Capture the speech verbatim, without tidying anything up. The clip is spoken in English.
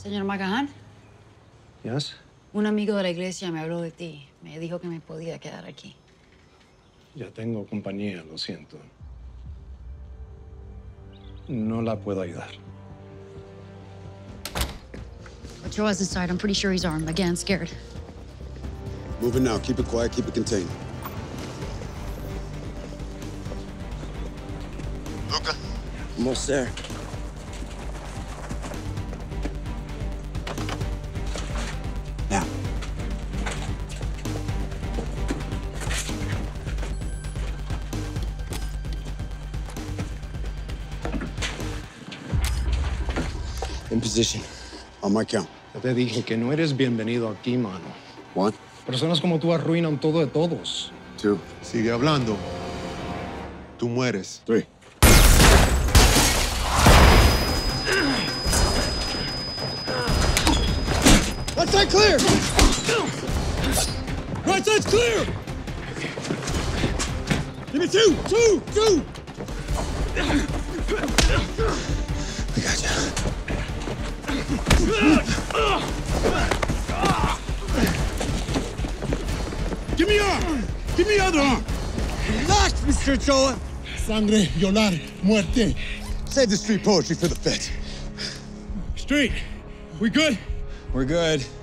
Señor Magahan. Yes? Un amigo de la iglesia me habló de ti. Me dijo que me podía quedar aquí. Ya tengo compañía, lo siento. No la puedo ayudar. Ochoa's inside. I'm pretty sure he's armed. Again, scared. Moving now. Keep it quiet. Keep it contained. Luca? Almost there. Now. In position. On my count. Ya te dije que no eres bienvenido aquí, mano. One. Personas como tú arruinan todo de todos. Two. Sigue hablando. Tú mueres. Three. Right side clear! Right side's clear! Give me two! Two! Two! We got you. Give me your arm! Give me your other arm! Relax, Mister Ochoa! Sangre, violar, muerte. Save the street poetry for the feds. Street, we good? We're good.